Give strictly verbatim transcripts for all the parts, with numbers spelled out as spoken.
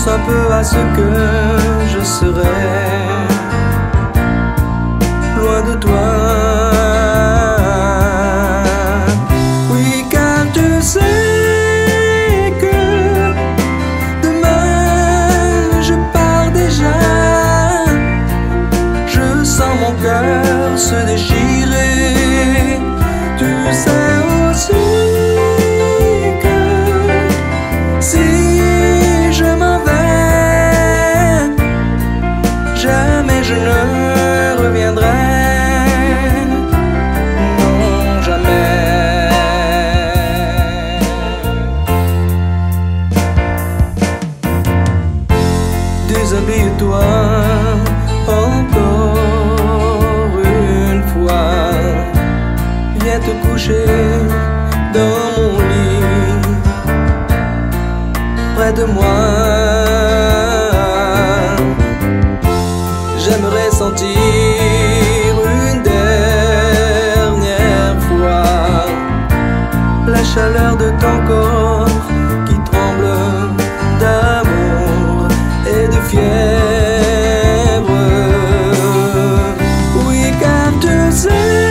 un peu à ce que je serai loin de toi. Oui, car tu sais que demain je pars déjà. Je sens mon cœur se déchirer. Tu sais aussi que si je m'en vais, jamais je ne reviendrai. Non, jamais. Déshabille-toi encore une fois. Viens te coucher dans mon lit, près de moi. J'aimerais sentir une dernière fois la chaleur de ton corps qui tremble d'amour et de fièvre. Oui, car tu sais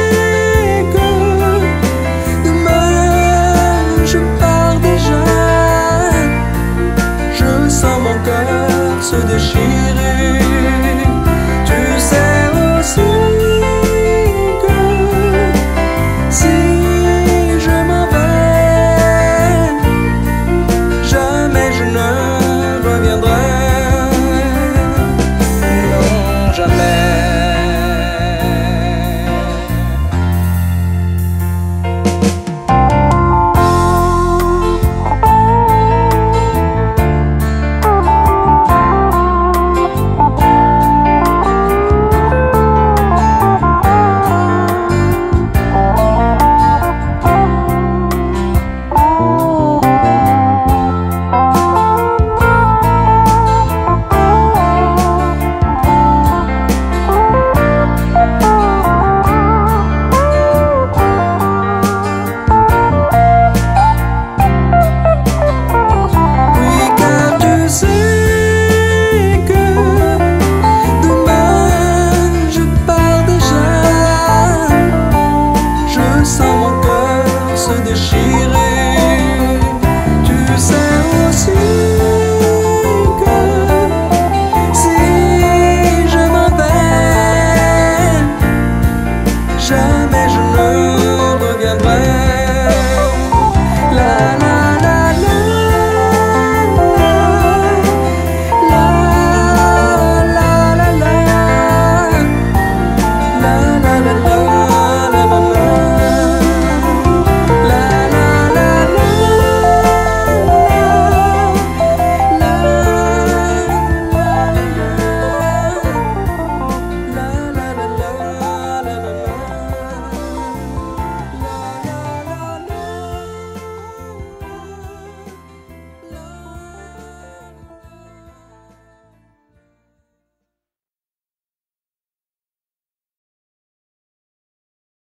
se déchirer. Tu sais aussi que si je m'en vais, jamais je ne reviendrai. Non, jamais. Se déchirer. Tu sais aussi